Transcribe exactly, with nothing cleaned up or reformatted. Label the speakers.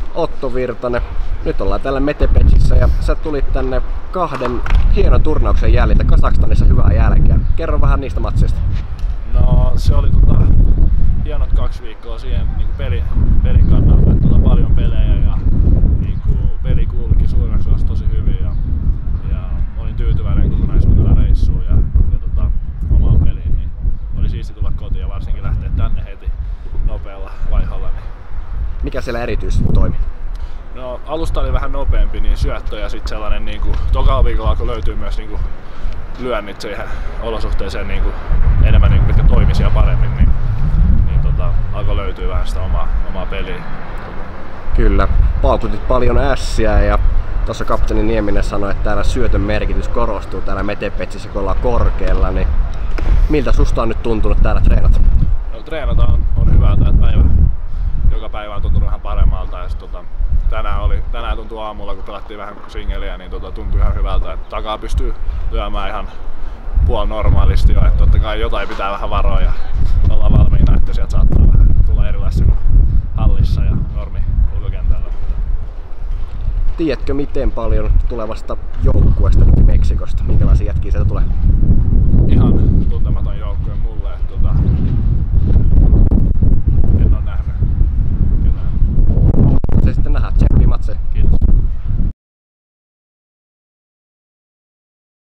Speaker 1: Otto Virtanen. Nyt ollaan täällä Metepetsissä ja sä tulit tänne kahden hienon turnauksen jäljiltä Kazakstanissa hyvää jälkeä. Kerro vähän niistä matseista.
Speaker 2: No se oli tota, hienot kaksi viikkoa siihen niin pelin, pelin kannalta, että tota, paljon pelejä ja niin peli kulki suurimmaksi osassa tosi hyvin ja, ja olin tyytyväinen kokonaisuudella reissuun ja, ja tota, omaan peliin, niin oli siisti tulla kotiin ja varsinkin lähteä tänne heti nopealla vaiholla. Niin.
Speaker 1: Mikä siellä erityisesti toimi?
Speaker 2: No alusta oli vähän nopeampi, niin syöttö ja sitten sellainen niin kuin, tokalla viikolla alkoi löytyy myös niin kuin, lyönnit siihen olosuhteeseen niin kuin, enemmän, niin kuin, mitkä toimisi ja paremmin, niin, niin tota, alkoi löytyä vähän sitä omaa, omaa peliä.
Speaker 1: Kyllä, paukutit paljon ässiä ja tuossa kapteeni Nieminen sanoi, että täällä syötön merkitys korostuu täällä Metepetsissä, kun ollaan korkealla, niin miltä susta on nyt tuntunut täällä treenata?
Speaker 2: No, treenata on, on hyvältä, että päivä, joka päivä on tuntunut vähän paremmalta ja sit, tota, tänään, oli, tänään tuntui aamulla, kun pelattiin vähän singeliä, niin tota, tuntui ihan hyvältä, että takaa pystyy lyömään ihan puol normaalisti jo, että totta kai jotain pitää vähän varoa ja olla valmiina, että sieltä saattaa vähän tulla erilaisia kuin hallissa ja normi ulkokentällä.
Speaker 1: Tiedätkö miten paljon tulevasta joukkueesta nyt Meksikosta? Minkälaisia jätkiä sieltä tulee?
Speaker 2: Ihan tuntematon joukko.